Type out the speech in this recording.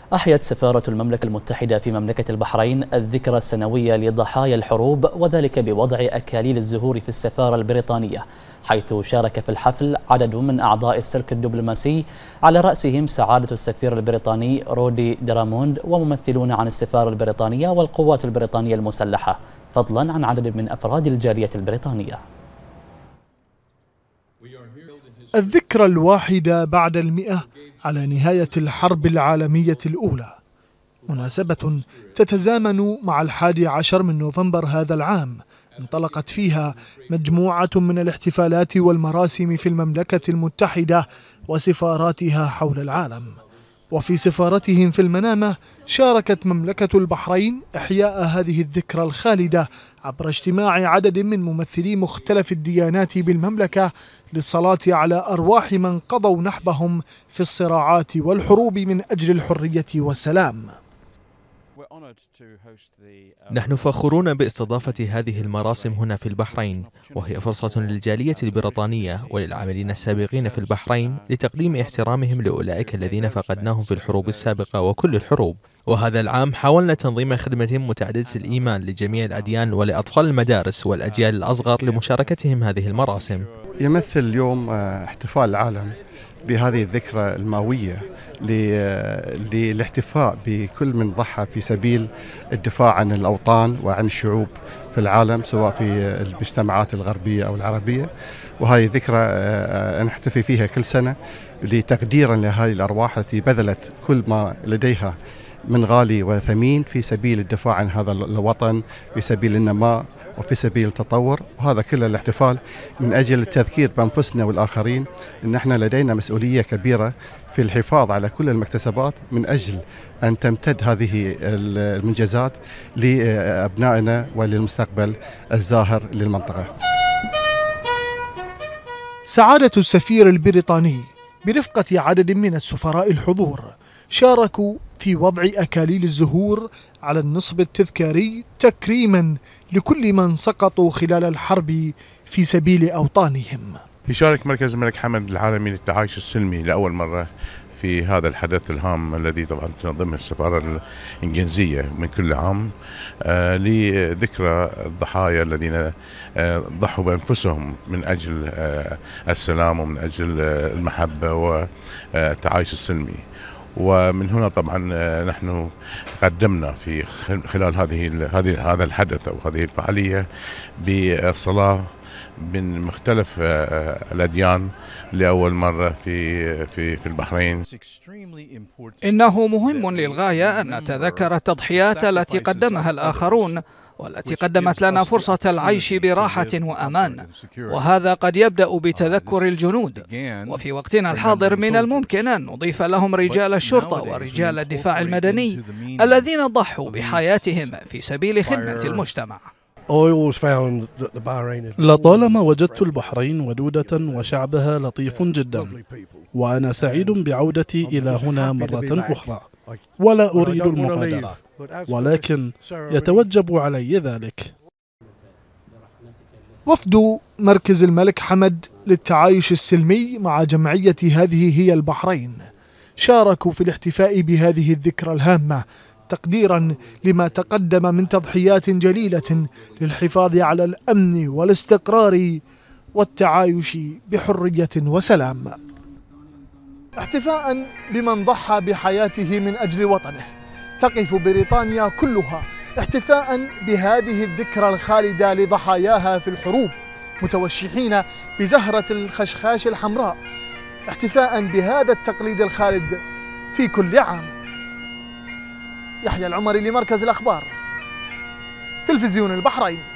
أحيت سفارة المملكة المتحدة في مملكة البحرين الذكرى السنوية لضحايا الحروب، وذلك بوضع أكاليل الزهور في السفارة البريطانية، حيث شارك في الحفل عدد من أعضاء السلك الدبلوماسي على رأسهم سعادة السفير البريطاني رودي دراموند وممثلون عن السفارة البريطانية والقوات البريطانية المسلحة، فضلا عن عدد من أفراد الجالية البريطانية. الذكرى الواحدة بعد 100 على نهاية الحرب العالمية الأولى، مناسبة تتزامن مع 11 من نوفمبر هذا العام، انطلقت فيها مجموعة من الاحتفالات والمراسم في المملكة المتحدة وسفاراتها حول العالم. وفي سفارتهم في المنامة شاركت مملكة البحرين إحياء هذه الذكرى الخالدة عبر اجتماع عدد من ممثلي مختلف الديانات بالمملكة للصلاة على أرواح من قضوا نحبهم في الصراعات والحروب من أجل الحرية والسلام. نحن فخورون باستضافة هذه المراسم هنا في البحرين، وهي فرصة للجالية البريطانية وللعاملين السابقين في البحرين لتقديم احترامهم لأولئك الذين فقدناهم في الحروب السابقة وكل الحروب. وهذا العام حاولنا تنظيم خدمة متعددة الإيمان لجميع الأديان ولأطفال المدارس والأجيال الأصغر لمشاركتهم هذه المراسم. يمثل اليوم احتفال العالم بهذه الذكرى المئوية للاحتفاء بكل من ضحى في سبيل الدفاع عن الأوطان وعن الشعوب في العالم، سواء في المجتمعات الغربية أو العربية. وهذه ذكرى نحتفي فيها كل سنة لتقديرا لهذه الأرواح التي بذلت كل ما لديها من غالي وثمين في سبيل الدفاع عن هذا الوطن، في سبيل النماء وفي سبيل التطور. وهذا كل الاحتفال من أجل التذكير بأنفسنا والآخرين أن احنا لدينا مسؤولية كبيرة في الحفاظ على كل المكتسبات من أجل أن تمتد هذه المنجزات لأبنائنا وللمستقبل الزاهر للمنطقة. سعادة السفير البريطاني برفقة عدد من السفراء الحضور شاركوا في وضع أكاليل الزهور على النصب التذكاري تكريما لكل من سقطوا خلال الحرب في سبيل أوطانهم. يشارك مركز الملك حمد العالمي للتعايش السلمي لأول مرة في هذا الحدث الهام الذي طبعا تنظمه السفارة الإنجليزية من كل عام لذكرى الضحايا الذين ضحوا بأنفسهم من أجل السلام ومن أجل المحبة والتعايش السلمي. ومن هنا طبعا نحن قدمنا في خلال هذا الحدث أو هذه الفعالية بالصلاة من مختلف الأديان لأول مرة في البحرين. إنه مهم للغاية أن نتذكر التضحيات التي قدمها الآخرون والتي قدمت لنا فرصة العيش براحة وأمان، وهذا قد يبدأ بتذكر الجنود، وفي وقتنا الحاضر من الممكن أن نضيف لهم رجال الشرطة ورجال الدفاع المدني الذين ضحوا بحياتهم في سبيل خدمة المجتمع. لطالما وجدت البحرين ودودة وشعبها لطيف جدا، وأنا سعيد بعودتي إلى هنا مرة أخرى، ولا أريد المغادرة، ولكن يتوجب علي ذلك. وفد مركز الملك حمد للتعايش السلمي مع جمعية هذه هي البحرين شاركوا في الاحتفاء بهذه الذكرى الهامة تقديرا لما تقدم من تضحيات جليلة للحفاظ على الأمن والاستقرار والتعايش بحرية وسلام. احتفاء بمن ضحى بحياته من أجل وطنه تقف بريطانيا كلها احتفاء بهذه الذكرى الخالدة لضحاياها في الحروب، متوشحين بزهرة الخشخاش الحمراء، احتفاء بهذا التقليد الخالد في كل عام. يحيى العمري لمركز الأخبار، تلفزيون البحرين.